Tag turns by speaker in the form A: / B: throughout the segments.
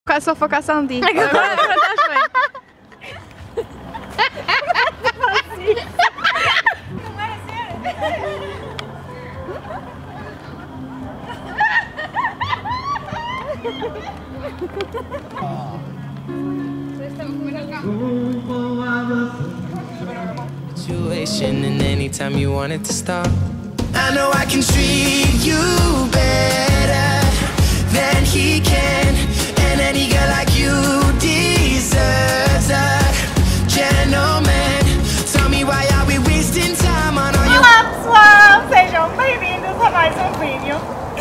A: Só focar só em ti.
B: Agora estás bem. Não era sério.
C: And anytime you want it to stop, I know I can treat you better than he can, and any girl like you deserves a gentleman. Tell me why are we wasting time on all your...
B: Olá pessoal, sejam bem-vindos a mais um vídeo.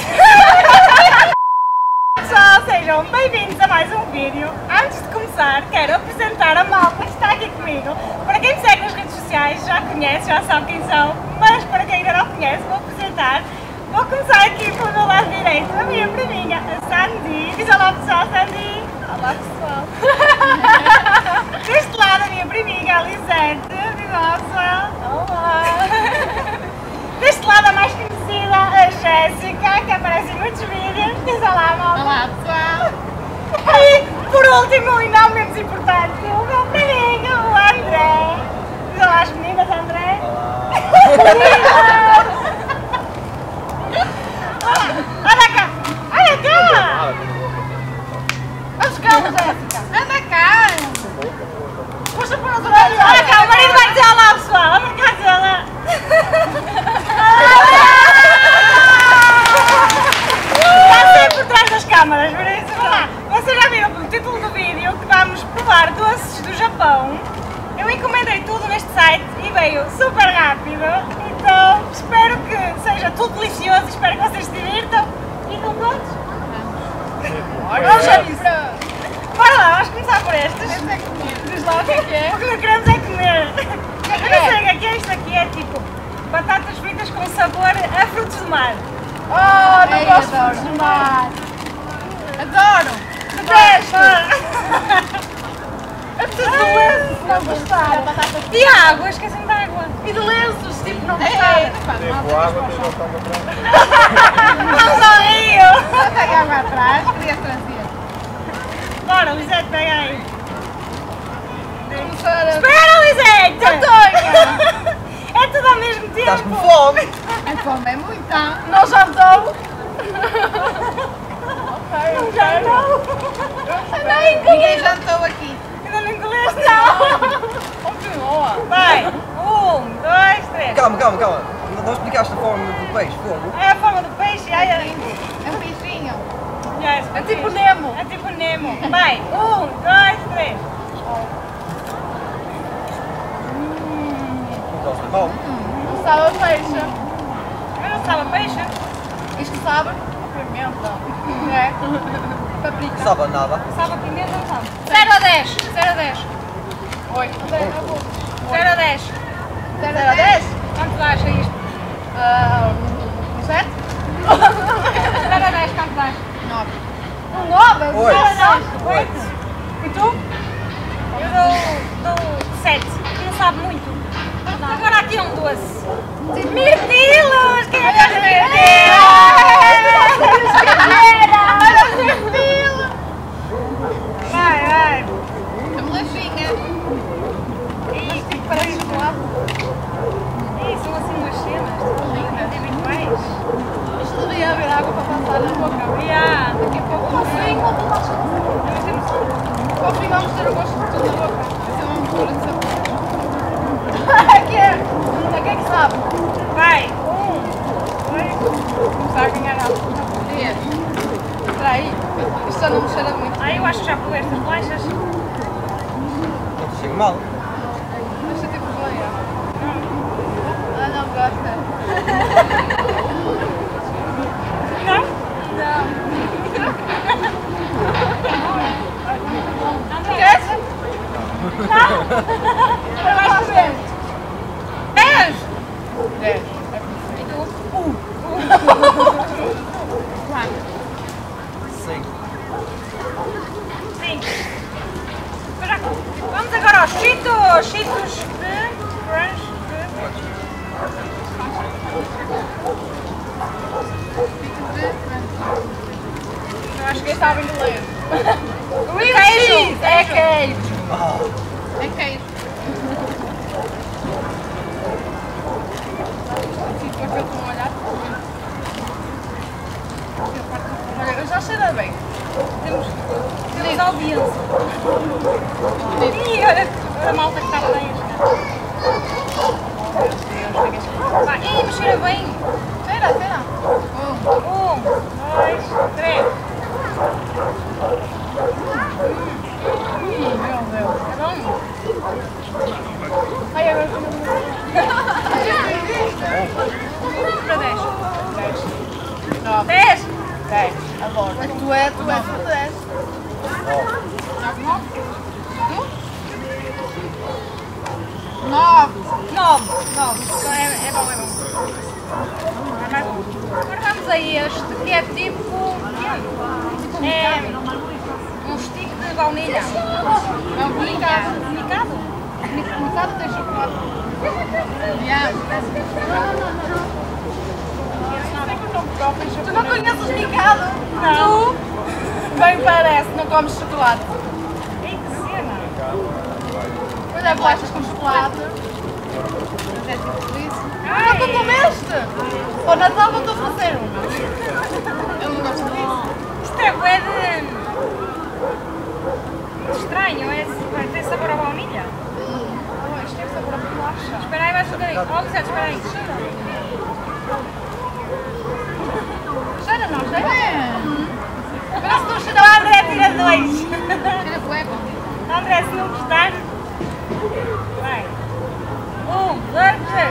B: Pessoal, sejam bem-vindos a mais um vídeo. Antes de começar, quero apresentar a malta que está aqui comigo. Para quem me segue nas redes sociais já conhece, já sabe quem são, mas para quem ainda não conhece, vou apresentar. Vou começar aqui pelo meu lado direito, a minha priminha, a Sandy. Diz olá pessoal, Sandy. Olá pessoal. Deste lado a minha priminha, a Lisette. Diz olá pessoal. Olá. Deste lado a mais conhecida, a Jéssica, que aparece em muitos vídeos. Diz olá, malta. Olá pessoal. E por último, e não menos importante, o meu priminho, o André. Diz olá às meninas, André. Olá. Olha cá! Olha cá! Vamos cá, Jéssica! Anda cá! Puxa por os olhos! Olha cá, o marido vai dizer olá, pessoal! Anda cá, dizer olá! Está sempre por trás das câmaras, por isso, vá lá! Vocês já viram pelo título do vídeo que vamos provar doces do Japão. Eu encomendei tudo neste site e veio super rápido, então espero que seja tudo delicioso, espero que vocês se divirtam. E estão prontos? Vamos a isso! Bora lá, vamos começar por estes. Este é comer. Diz lá o que é? O que nós queremos é comer. Eu não sei o que é isto aqui, é tipo batatas fritas com sabor a frutos do mar. Oh, não gosto de frutos do mar! Adoro! Detesta! É preciso de lenços, se não gostar. E a água, esquecem de água. E de lenços, tipo, não gostar.
D: Tem água, tem botão atrás.
B: Vamos ao rio.
A: Pega água atrás, queria trazer.
B: Bora, Lisette, pega aí.
A: Espera,
B: Lisette! É tudo ao mesmo tempo.
D: Estás com fome?
A: a fome é muita.
B: Não jantou? Não jantou?
A: Ninguém jantou aqui.
B: Ainda não engoleste, não. Vai. 1, 2, 3.
D: Calma. Não explicaste a forma do peixe, fogo?
B: É a forma do peixe. Ai, ai.
A: É um peixinho.
B: É tipo Nemo. É tipo Nemo. Vai. 1, 2, 3.
D: Gosto de mal?
A: Não sabe a peixe.
B: Mas não sabe a peixe?
A: Isto sabe a pimenta. É. Paprika.
D: Sabe a nada?
B: Sabe a pimenta, não sabe? 0 a 10. 0 a 10.
A: 8.
B: 0 a 10.
A: 0 a 10?
B: Quanto acha isto?
A: 7?
B: 0 a 10, quanto dás?
A: 9.
B: 9?
D: 8.
B: 8. E tu? Eu dou 7. Não sabe muito. Agora aqui um doce. Mirtilos! Quem é que gosta de mirtilos? Vai.
A: A bolachinha.
B: Ih, parece chocolate. Ih, são assim umas cenas. Lindas. Tem muito mais.
A: Isto devia haver água para passar na boca.
B: Yeah.
A: Daqui a pouco ao fim, vamos ter o gosto de tudo na boca. Vai ser uma mistura de sabor. Aqui é. A que é que sabe?
B: Vai. 1, 2.
A: Começar a ganhar algo. Espera aí. Isto já não me cheira muito.
B: Eu acho que já provei estas bolachas.
D: Não te chego mal.
A: Deixa tipo boia. Não gosta.
B: Não?
A: Não.
B: Queres? Não? Eu acho que sim. 10!
A: 10.
B: E tu?
D: 5.
B: 5. Vamos agora aos Cheetos! Cheetos de crunch.
A: Eu acho que eles sabem de ler.
B: É queijo.
A: É queijo. Fico aqui com um olhar. Olha, eu já cheira bem.
B: Temos audiência. Ih, olha a malta que está para aí. Ih, mas cheira bem.
A: Cheira, cheira.
B: 1, 2, 3.
A: Meu Deus.
B: É bom?
A: Ai, agora
B: Para 10.
A: 9.
B: 10.
A: 10. Adoro. Tu és o 10. 9.
B: 9. É bom, é bom. Agora vamos a este, que é tipo... É um stick de baunilha.
A: É um picado.
B: Picado?
A: Picado tem chocolate. Yeah. Tu não conheces picado?
B: Não.
A: Tu? Bem parece, não comes chocolate.
B: Ei, que cena.
A: Olha, bolachas com chocolate. Mas é tipo isso. Ah, tu comeste? Para o Natal vou-te oferecer uma. Eu não gosto disso.
B: Isto é bué de estranho, tem sabor a baunilha.
A: Oh, isto tem sabor a bolacha.
B: Espera aí, vai um bocadinho. Ó, Vicente, espera aí.
A: Cheira, não cheira?
B: Parece que estou a cheirar. O André tira 2.
A: Cheira cueca.
B: André, se não gostar, vai. 1, 2, 3.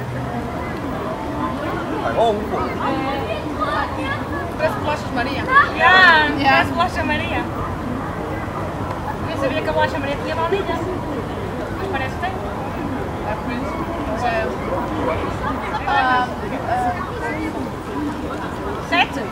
A: Parece bolachas Maria.
B: Parece bolacha Maria. Eu sabia que a bolacha Maria tinha baunilha. Mas parece que tem.
A: É por isso.
B: 7.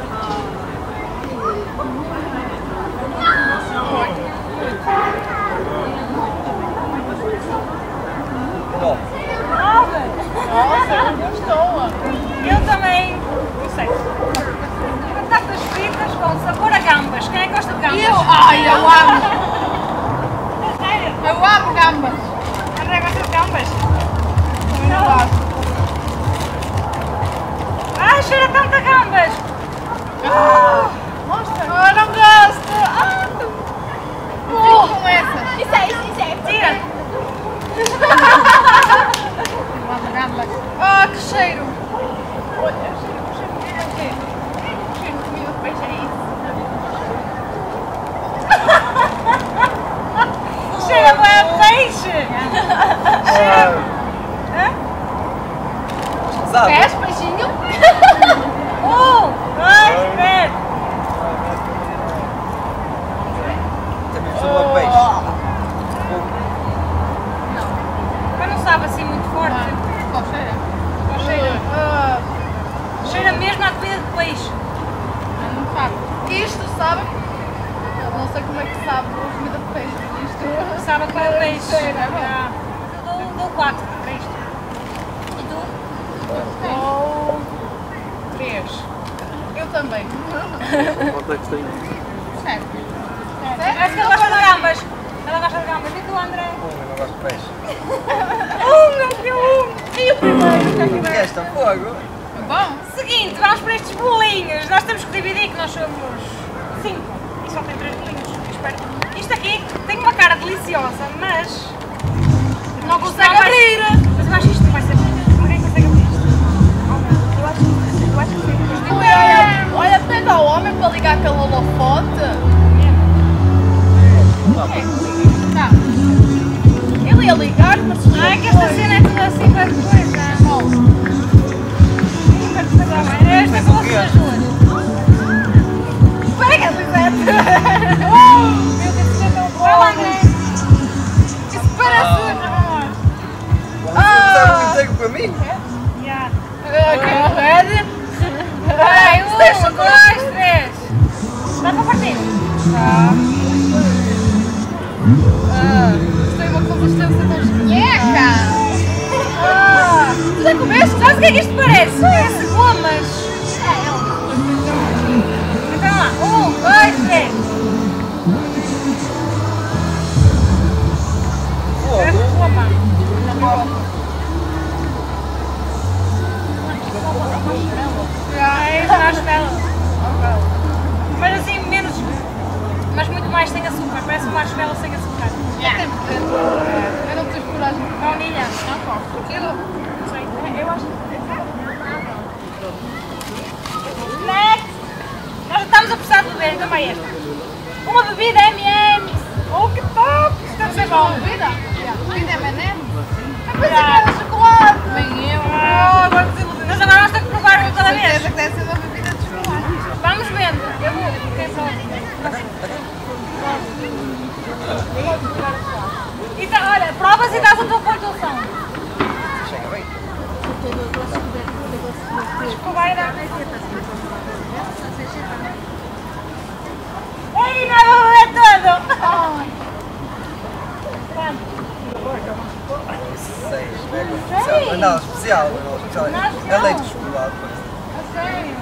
A: Nossa, gostou.
B: Eu também. O 7. Batatas fritas com sabor a gambas. Quem é que gosta de gambas?
A: Eu amo.
B: Sério?
A: Eu amo gambas.
B: André gosta de gambas?
A: Também não gosto.
B: Ai, cheira tanto a gambas!
A: Mostra. Não gosto. Fico com essa.
B: Isso é. Tira!
A: Eu amo gambas. Que cheiro. Olha, cheiro é o quê? Cheiro de comida de peixe, é isso?
B: Cheira bem a peixe! Cheira... Hã?
D: Sabe?
A: Queres peixinho?
B: 1, 2, 3.
D: Também sou uma peixe.
B: Mas não sabe assim muito forte.
A: Qual cheira?
B: Qual cheira? Cheira mesmo a comida de peixe.
A: Não sabe. Isto sabe? Eu não sei como é que sabe a comida de peixe. Isto
B: Sabe a comida de peixe.
A: Cheira, é bom.
B: Eu dou 4 para isto. E tu?
A: Ou 3. Eu também.
D: Quanto é que tem?
A: Certo.
B: Acho que ela gosta de gambas. Ela gosta de gambas. E tu, André?
D: Eu não gosto de peixe.
B: Não deu 1. E o primeiro?
D: E esta fogo?
A: Bom.
B: Seguinte, vamos para estes bolinhos. Nós temos que dividir, que nós somos 5 e só tem 3 bolinhos. Espero. Isto aqui tem uma cara deliciosa, mas não consegue abrir. Mas eu acho que isto vai ser bom. Alguém consegue abrir isto? Eu acho que sim.
A: Olha, pede ao homem para ligar aquele holofote. Tá. Ele ia ligar, mas
B: Ah, é que esta cena é tudo assim para coisa. Esta com as duas. Pega, Lisete! Meu Deus, isso é tão bom! Vai lá, André!
A: isso parece.
D: Serve inteiro para mim?
A: Red.
B: Vai, 1, 2, 3! Dá para partir?
A: Tem uma consistência tão esqueca.
B: Tu já comeste? Sabes o que é que isto parece? Parece gomas! Então lá, 1, 2, 3! mais sem açúcar, parece um marshmallow sem açúcar.
A: Eu não tenho coragem.
B: Baunilha.
A: Não posso. Aquilo.
B: Não sei, eu acho que... Next! Nós já estamos a precisar de beber, também esta. Uma bebida M&M's! Oh, que top! Isto deve ser bom.
A: Bebida? Bebida M&M? Eu pensei que era chocolate. Nem eu.
B: Oh, agora desiludi. Mas agora nós temos que provar um cada vez.
A: Certeza que deve ser uma bebida de chocolate.
B: Vamos vendo. Eu vou. Quem sabe? Então, olha, provas e dás a tua pontuação.
D: Chega bem.
B: Acho que vai dar. Ei, não vou beber todo!
D: Não é especial. É leite de chocolate.
A: A sério?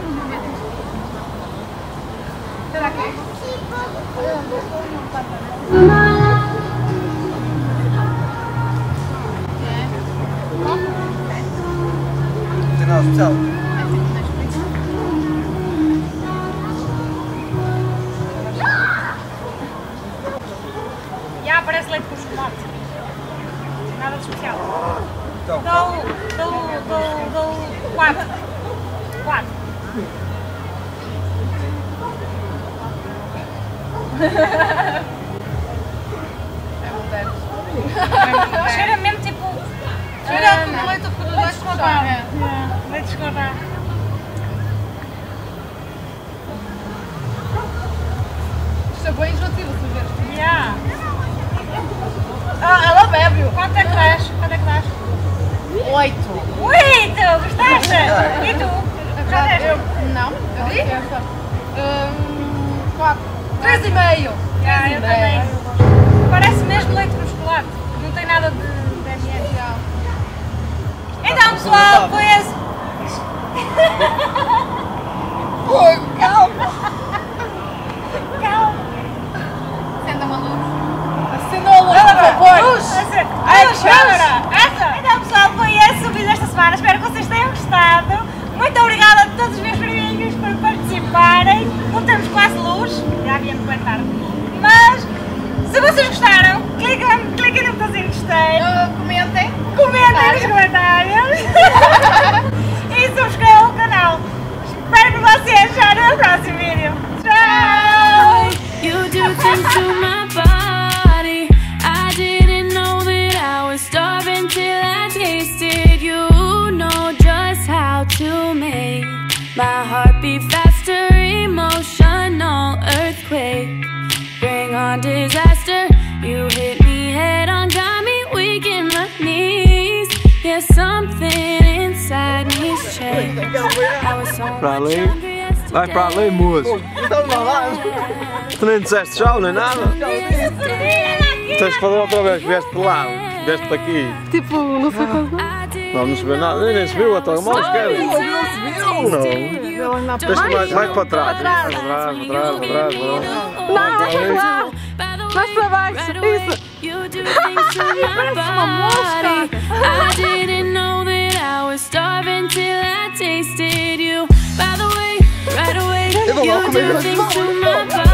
A: Será que é?
D: Não tem nada especial.
B: Já parece leite com chocolate. Nada de especial.
D: Então,
B: Dou 4. 4. Cheira mesmo tipo. Cheira como leite escorrado. Leite escorrado.
A: Isto é bem enjoativo, se ver.
B: Yeah.
A: Ela bebe-o.
B: Quanto é que dás?
A: 8.
B: 8! Gostaste? E tu? Já deste?
A: Não. Eu vi? 4. 3,5.
B: Eu também. Parece mesmo leite com chocolate. Não tem nada de M&M. Então, pessoal, foi esse.
A: Calma.
B: Calma.
A: Acenda uma luz. Acenda a luz, por favor.
B: Luz!
A: Ai,
B: Luz, câmera! Essa! Então, pessoal, foi esse o vídeo desta semana. Espero que vocês tenham gostado. Muito obrigada a todos os meus amigos por participarem. Não temos quase luz. Já viemos bem tarde. Mas, se vocês gostaram, cliquem no botãozinho de gostei.
A: Comentem.
B: Comentem nos comentários. E subscrevam o canal. Espero que vocês já no próximo vídeo. Tchau!
E: You do things to my body. I didn't know that I was starving till I tasted. You know just how to make my heart beat faster. Emotional earthquake. Bring on disaster. You hit me head on, got me weak in my knees. Yeah, something inside me's changed. I was so
D: Pra
E: much
D: ali.
E: younger yesterday.
D: Vai para ali, moço. Então não lá. Tu nem disseste tchau, nem nada. Tens de fazer outra vez. Vieste de lá. Vieste daqui.
A: Tipo, não sei quanto.
D: Não se vê nada. Nem se viu a tua mão esquerda. Não. Tens que mais para trás. Para trás.
A: Mais para baixo. Isso.
E: Parece uma mosca. I didn't know that I was starving till I tasted you. By the way, right away, you do things to my body.